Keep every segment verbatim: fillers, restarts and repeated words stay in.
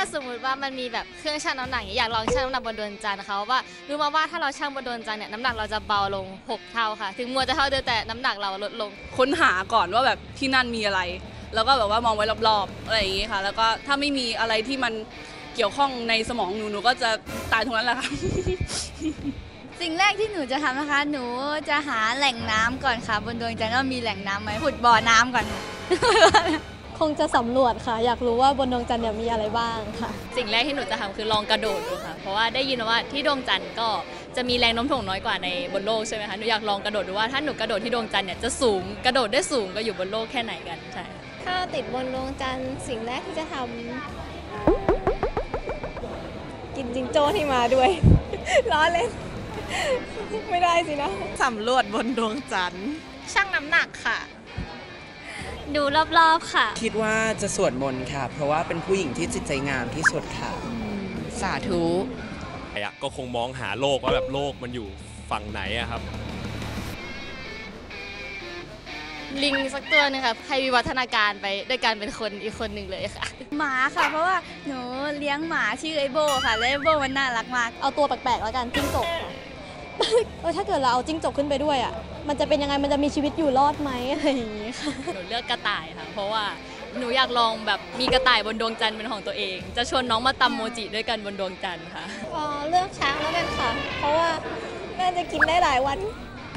สมมติว่ามันมีแบบเครื่องชั่งน้ำหนักอยากลองชั่งน้ำหนักบนดวงจันทร์นะคะว่ารู้มาว่าถ้าเราชั่งบนดวงจันทร์เนี่ยน้ำหนักเราจะเบาลงหกเท่าค่ะถึงมัวจะเท่าเดิมแต่น้ำหนักเราลดลงค้นหาก่อนว่าแบบที่นั่นมีอะไรแล้วก็แบบว่ามองไว้รอบๆอะไรอย่างงี้ค่ะแล้วก็ถ้าไม่มีอะไรที่มันเกี่ยวข้องในสมองหนูหนูก็จะตายตรงนั้นแหละค่ะสิ่งแรกที่หนูจะทำนะคะหนูจะหาแหล่งน้ำก่อนค่ะบนดวงจันทร์ว่ามีแหล่งน้ำไหมขุดบ่อน้ำก่อนคงจะสำรวจค่ะอยากรู้ว่าบนดวงจันทร์เนี่ยมีอะไรบ้างค่ะสิ่งแรกที่หนูจะทำคือลองกระโดดดูค่ะเพราะว่าได้ยินว่าที่ดวงจันทร์ก็จะมีแรงโน้มถ่วงน้อยกว่าในบนโลกใช่ไหมคะหนูอยากลองกระโดดดูว่าถ้าหนูกระโดดที่ดวงจันทร์เนี่ยจะสูงกระโดดได้สูงก็อยู่บนโลกแค่ไหนกันใช่ถ้าติดบนดวงจันทร์สิ่งแรกที่จะทำกินจิงโจ้ที่มาด้วย ล้อเล่น ไม่ได้สินะสำรวจบนดวงจันทร์ชั่งน้ำหนักค่ะดูรอบๆค่ะคิดว่าจะสวดมนต์ค่ะเพราะว่าเป็นผู้หญิงที่จิตใจงามที่สุดค่ะสาธุก็คงมองหาโลกว่าแบบโลกมันอยู่ฝั่งไหนอะครับลิงสักตัวนึงค่ะให้วิวัฒนาการไปด้วยการเป็นคนอีกคนหนึ่งเลยค่ะหมาค่ะเพราะว่าหนูเลี้ยงหมาชื่อไอโบค่ะและไอโบมันน่ารักมากเอาตัวแปลกๆแล้วกันจิ้งจกค่ะ เออถ้าเกิดเราเอาจิ้งจกขึ้นไปด้วยอ่ะมันจะเป็นยังไงมันจะมีชีวิตอยู่รอดไหมอะไรอย่างนี้ค่ะหนูเลือกกระต่ายค่ะเพราะว่าหนูอยากลองแบบมีกระต่ายบนดวงจันทร์เป็นของตัวเองจะชวนน้องมาตำโมจิด้วยกันบนดวงจันทร์ค่ะอ๋อเลือกช้างแล้วกันค่ะเพราะว่าน่าจะกินได้หลายวัน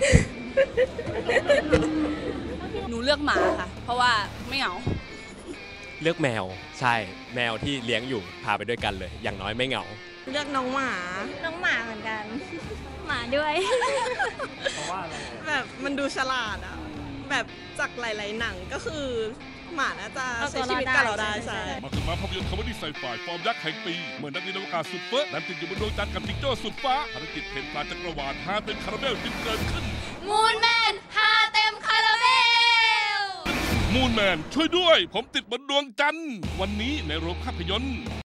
หนูเลือกหมาค่ะเพราะว่าไม่เหงาเลือกแมวใช่แมวที่เลี้ยงอยู่พาไปด้วยกันเลยอย่างน้อยไม่เหงาเลือกน้องหมาน้องหมาเหมือนกันหมาด้วยเพราะว่าแบบมันดูฉลาดอะแบบจากหลายๆหนังก็คือหมาน่าจะใช้ชีวิตกับเราได้ใช่มาถึงมาภาพยนตร์คอมเมดี้ไซไฟฟอร์มยักษ์แห่งปีเมื่อนักบินอวกาศสุดเฟ้อนั้นติดอยู่บนดวงจันทร์กับจิงโจ้สุดฟ้าภารกิจเพนปลาจักรวาลฮาเต็มคาราเมลจึงเกิดขึ้นมูนแมนฮาเต็มคาราเมลมูนแมนช่วยด้วยผมติดบนดวงจันทร์วันนี้ในโรงภาพยนตร์